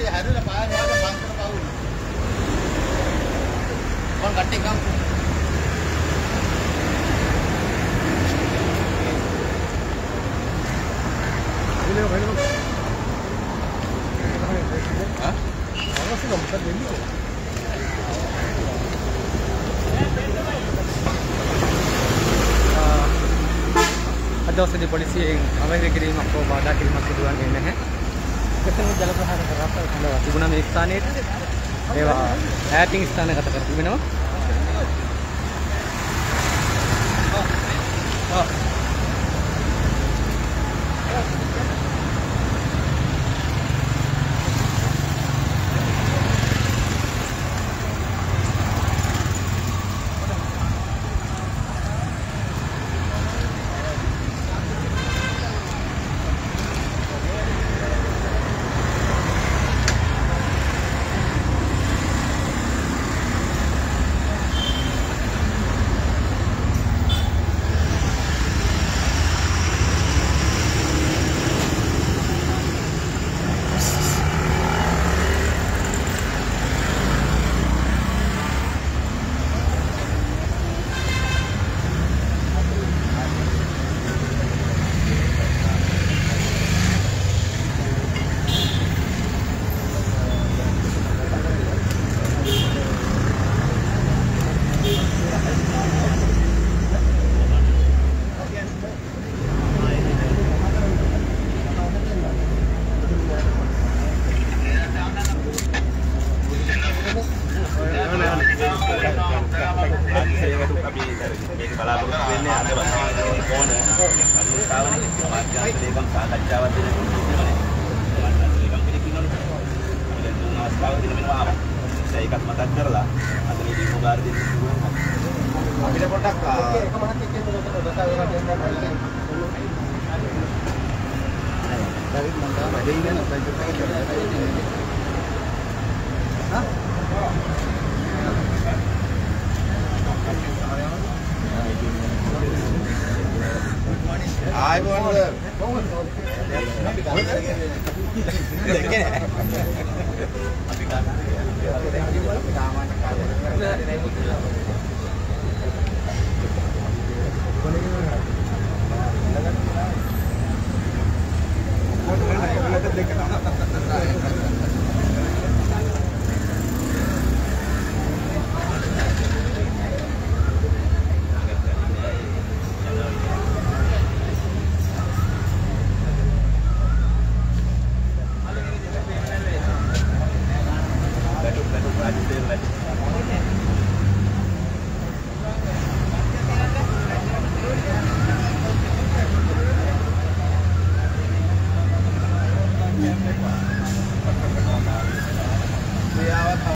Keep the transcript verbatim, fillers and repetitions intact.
අපි හැරිලා පාරේ වගේ පන්සල පවුල. කොන් කට්ටි ගම්. ඉලෝ වෙලෝ. හා? අවශ්‍ය නම් මොකද වෙන්නේ? අදවසේදී පොලිසියෙන් අවහිර කිරීමක් හෝ බාධා කිරීමක් සිදුවන්නේ නැහැ. කෙසේම ජල ප්‍රහාර කරලා තිබුණා මේ ස්ථානයේ. ඒවා ඈතින් ස්ථානගත කර තිබෙනවා. ආ Dekat